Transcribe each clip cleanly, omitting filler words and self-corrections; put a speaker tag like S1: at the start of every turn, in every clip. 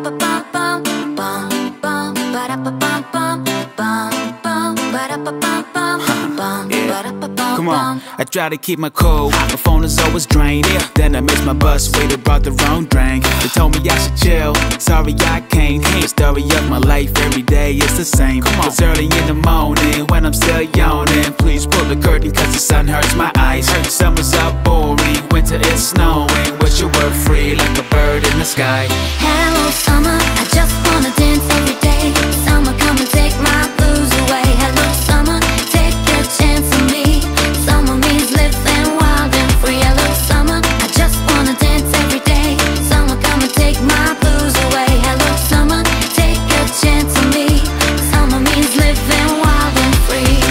S1: Come on, I try to keep my cool, my phone is always drained. Then I missed my bus, waiter brought the wrong drink. They told me I should chill, sorry I can't. The story of my life, every day is the same. It's early in the morning, when I'm still yawning. Please pull the curtain cause the sun hurts my eyes. Summer's up boring, winter is snowing. Wish you were free like a bird in the sky.
S2: Hello summer, I just wanna dance every day. Summer come and take my blues away. Hello summer, take a chance on me. Summer means living wild and free. Hello summer, I just wanna dance every day. Summer come and take my blues away. Hello summer, take a chance on me. Summer means living wild and free.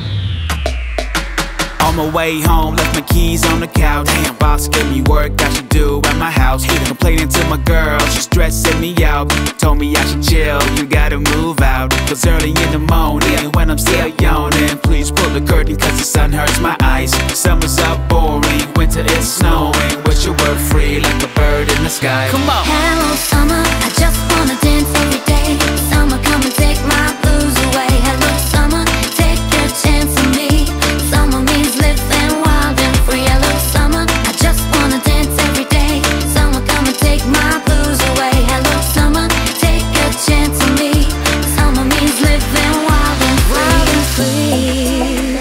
S1: On my way home, left my keys on the couch. Boss gave me work I should do at my house. Complaining to my girl, she's stressing me out. Told me I should chill, you gotta move out. Cause early in the morning, when I'm still yawning. Please pull the curtain cause the sun hurts my eyes. Summer's up boring, winter is snowing. Wish you were free like a bird in the sky. Come on!
S2: Hello summer, I just wanna dance every day. Summer come and take my blues away. Hello summer, take a chance on me. Summer means living wild and free. Hello summer, I just wanna dance every day. Summer come and take my blues away. Hello summer, take a chance on me. Summer means living wild and free.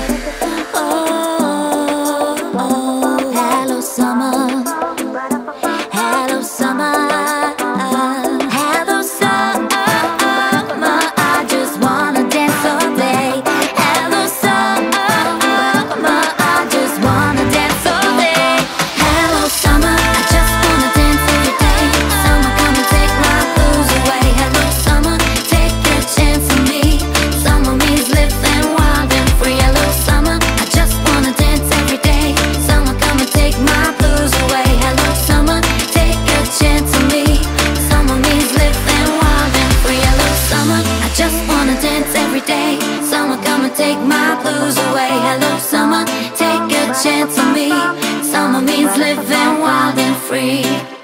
S2: Oh, oh, hello summer. Hello summer. Hello summer, I just wanna dance all day. Hello summer, I just wanna dance all day. Hello summer, I just wanna dance every day. Summer come and take my blues away. Hello summer, take a chance on me. Summer means living wild and free. Hello summer, I just wanna dance every day. Summer come and take my blues away. Hello summer, take a chance on me. Summer means living wild and free. Hello summer, I just wanna dance every day. Summer come and take my blues away. Hello summer, take a chance on me. Summer means living wild and free.